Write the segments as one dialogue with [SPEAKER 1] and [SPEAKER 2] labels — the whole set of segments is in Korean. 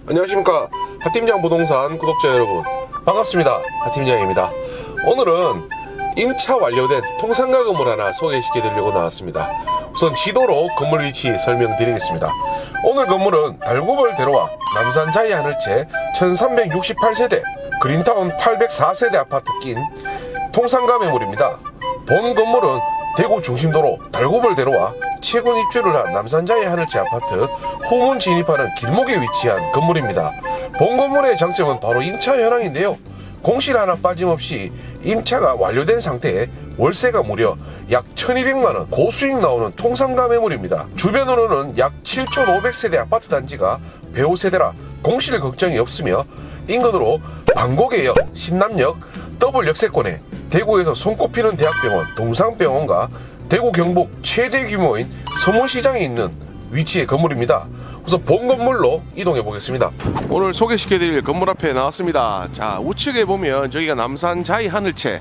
[SPEAKER 1] 안녕하십니까, 하팀장 부동산 구독자 여러분, 반갑습니다. 하팀장입니다. 오늘은 임차 완료된 통상가 건물 하나 소개시켜 드리려고 나왔습니다. 우선 지도로 건물 위치 설명드리겠습니다. 오늘 건물은 달구벌대로와 남산 자이 하늘채 1368세대 그린타운 804세대 아파트 낀 통상가 매물입니다. 본 건물은 대구 중심도로 달구벌대로와 최근 입주를 한 남산자이 하늘채 아파트 후문 진입하는 길목에 위치한 건물입니다. 본 건물의 장점은 바로 임차 현황인데요. 공실 하나 빠짐없이 임차가 완료된 상태에 월세가 무려 약 1200만원 고수익 나오는 통상가 매물입니다. 주변으로는 약 7500세대 아파트 단지가 배후 세대라 공실 걱정이 없으며 인근으로 방곡에역, 신남역, 더블 역세권에 대구에서 손꼽히는 대학병원, 동상병원과 대구 경북 최대 규모인 서문시장에 있는 위치의 건물입니다. 우선 본 건물로 이동해 보겠습니다. 오늘 소개시켜드릴 건물 앞에 나왔습니다. 자, 우측에 보면 저기가 남산 자이 하늘채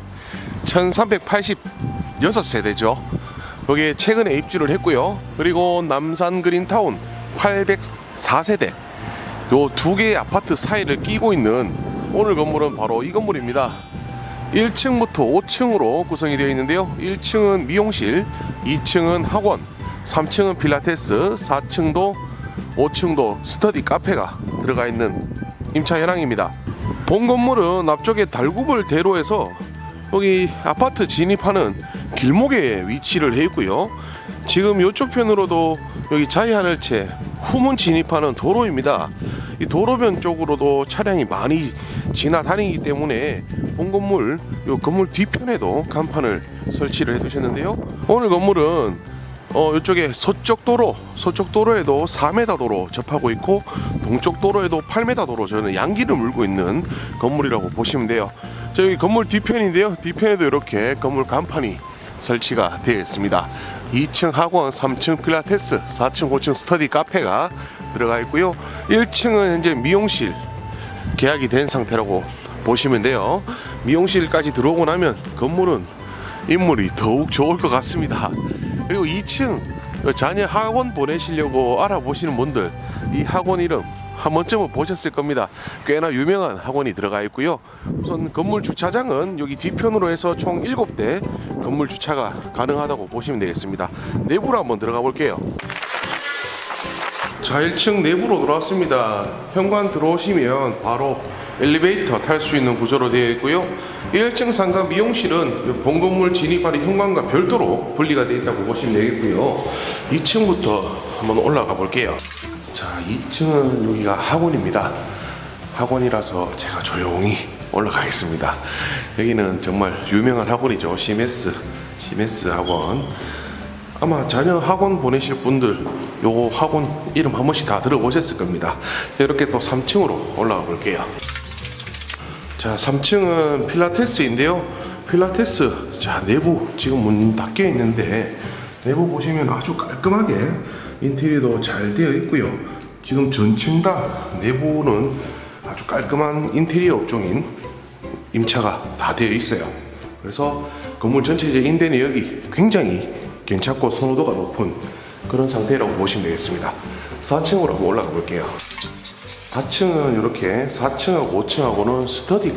[SPEAKER 1] 1386세대죠. 여기에 최근에 입주를 했고요. 그리고 남산 그린타운 804세대 요 두 개의 아파트 사이를 끼고 있는 오늘 건물은 바로 이 건물입니다. 1층부터 5층으로 구성이 되어 있는데요. 1층은 미용실, 2층은 학원, 3층은 필라테스, 4층도 5층도 스터디 카페가 들어가 있는 임차 현황입니다. 본 건물은 앞쪽에 달구벌 대로에서 여기 아파트 진입하는 길목에 위치를 해 있고요. 지금 이쪽 편으로도 여기 자이하늘채 후문 진입하는 도로입니다. 이 도로변 쪽으로도 차량이 많이 지나다니기 때문에 본 건물, 요 건물 뒤편에도 간판을 설치를 해 두셨는데요. 오늘 건물은 이쪽에 서쪽 도로에도 4m 도로 접하고 있고 동쪽 도로에도 8m 도로, 저는 양기를 물고 있는 건물이라고 보시면 돼요. 자, 여기 건물 뒤편인데요. 뒤편에도 이렇게 건물 간판이 설치가 되어 있습니다. 2층 학원, 3층 필라테스, 4층, 5층 스터디 카페가 들어가 있고요. 1층은 현재 미용실 계약이 된 상태라고 보시면 돼요. 미용실까지 들어오고 나면 건물은 인물이 더욱 좋을 것 같습니다. 그리고 2층 자녀 학원 보내시려고 알아보시는 분들, 이 학원 이름 한 번쯤은 보셨을 겁니다. 꽤나 유명한 학원이 들어가 있고요. 우선 건물 주차장은 여기 뒤편으로 해서 총 7대 건물 주차가 가능하다고 보시면 되겠습니다. 내부로 한번 들어가 볼게요. 자, 1층 내부로 들어왔습니다. 현관 들어오시면 바로 엘리베이터 탈 수 있는 구조로 되어 있고요. 1층 상가 미용실은 본 건물 진입하는 현관과 별도로 분리가 되어 있다고 보시면 되겠고요. 2층부터 한번 올라가 볼게요. 자, 2층은 여기가 학원입니다. 학원이라서 제가 조용히 올라가겠습니다. 여기는 정말 유명한 학원이죠. 시메스 학원. 아마 자녀 학원 보내실 분들 요거 학원 이름 한 번씩 다 들어보셨을 겁니다. 이렇게 또 3층으로 올라가 볼게요. 자, 3층은 필라테스인데요. 필라테스, 자, 내부 지금 문 닫혀 있는데 내부 보시면 아주 깔끔하게 인테리어도 잘 되어 있고요. 지금 전층 다 내부는 아주 깔끔한 인테리어 업종인 임차가 다 되어 있어요. 그래서 건물 전체적 임대 내역이 굉장히 괜찮고 선호도가 높은 그런 상태라고 보시면 되겠습니다. 4층으로 한번 올라가 볼게요. 4층은 이렇게 4층하고 5층하고는 스터디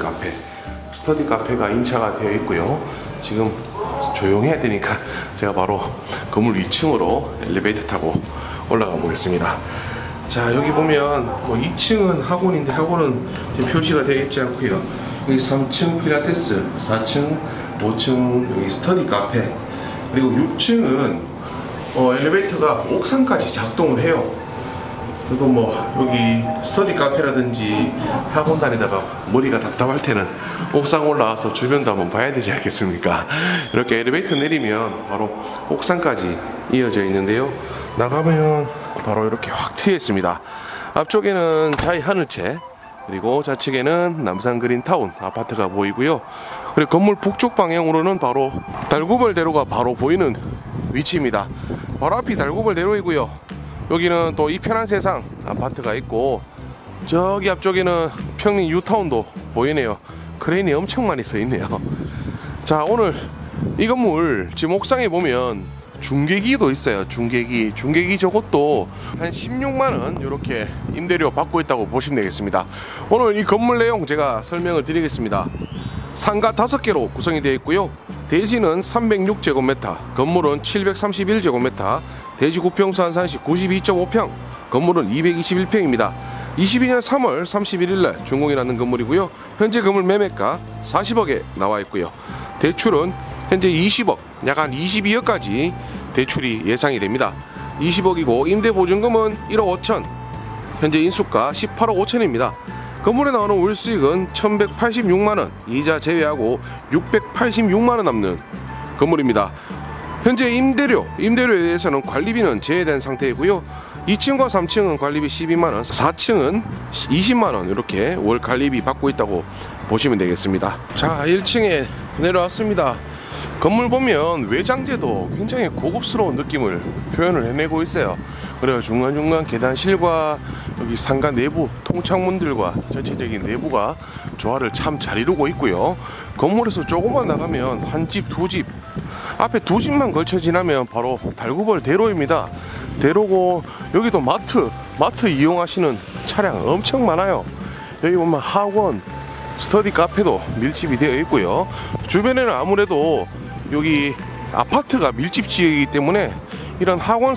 [SPEAKER 1] 카페가 임차가 되어 있고요. 지금 조용해야 되니까 제가 바로 건물 2층으로 엘리베이터 타고 올라가 보겠습니다. 자, 여기 보면 2층은 학원인데 학원은 표시가 되어 있지 않고요. 여기 3층 필라테스, 4층, 5층 여기 스터디 카페, 그리고 6층은 엘리베이터가 옥상까지 작동을 해요. 그래도 여기 스터디 카페라든지 학원 다니다가 머리가 답답할 때는 옥상 올라와서 주변도 한번 봐야 되지 않겠습니까? 이렇게 엘리베이터 내리면 바로 옥상까지 이어져 있는데요. 나가면 바로 이렇게 확 트여 있습니다. 앞쪽에는 자이 하늘채, 그리고 좌측에는 남산 그린타운 아파트가 보이고요. 그리고 건물 북쪽 방향으로는 바로 달구벌대로가 바로 보이는 위치입니다. 바로 앞이 달구벌대로이고요. 여기는 또 이편한 세상 아파트가 있고, 저기 앞쪽에는 평림 유타운도 보이네요. 크레인이 엄청 많이 써 있네요. 자, 오늘 이 건물 지금 옥상에 보면 중계기도 있어요. 중계기 저것도 한 16만원 이렇게 임대료 받고 있다고 보시면 되겠습니다. 오늘 이 건물 내용 제가 설명을 드리겠습니다. 상가 5개로 구성이 되어 있고요. 대지는 306제곱미터, 건물은 731제곱미터, 대지 구평수 한산시 92.5평, 건물은 221평입니다. 22년 3월 31일날 준공이 났는 건물이고요. 현재 건물 매매가 40억에 나와 있고요. 대출은 현재 20억, 약 한 22억까지 대출이 예상이 됩니다. 20억이고 임대보증금은 1억 5천, 현재 인수가 18억 5천입니다. 건물에 나오는 월수익은 1186만원, 이자 제외하고 686만원 남는 건물입니다. 현재 임대료에 대해서는 관리비는 제외된 상태이고요. 2층과 3층은 관리비 12만원, 4층은 20만원 이렇게 월 관리비 받고 있다고 보시면 되겠습니다. 자, 1층에 내려왔습니다. 건물 보면 외장재도 굉장히 고급스러운 느낌을 표현을 해내고 있어요. 그래요. 중간중간 계단실과 여기 상가 내부 통창문들과 전체적인 내부가 조화를 참 잘 이루고 있고요. 건물에서 조금만 나가면 한 집, 두 집, 앞에 두 집만 걸쳐 지나면 바로 달구벌 대로입니다. 대로고 여기도 마트 이용하시는 차량 엄청 많아요. 여기 보면 학원, 스터디 카페도 밀집이 되어 있고요. 주변에는 아무래도 여기 아파트가 밀집 지역이기 때문에 이런 학원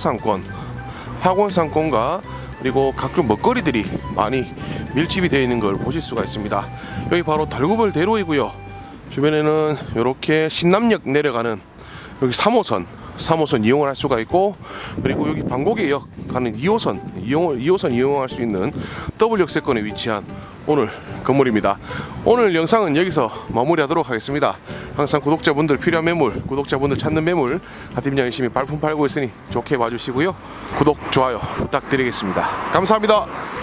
[SPEAKER 1] 상권과 그리고 각종 먹거리들이 많이 밀집이 되어 있는 걸 보실 수가 있습니다. 여기 바로 달구벌 대로이고요. 주변에는 이렇게 신남역 내려가는 여기 3호선 이용을 할 수가 있고, 그리고 여기 방곡역 가는 2호선 이용할 수 있는 W역세권에 위치한 오늘 건물입니다. 오늘 영상은 여기서 마무리하도록 하겠습니다. 항상 구독자분들 필요한 매물, 구독자분들 찾는 매물 하팀장 열심히 발품 팔고 있으니 좋게 봐주시고요. 구독, 좋아요 부탁드리겠습니다. 감사합니다.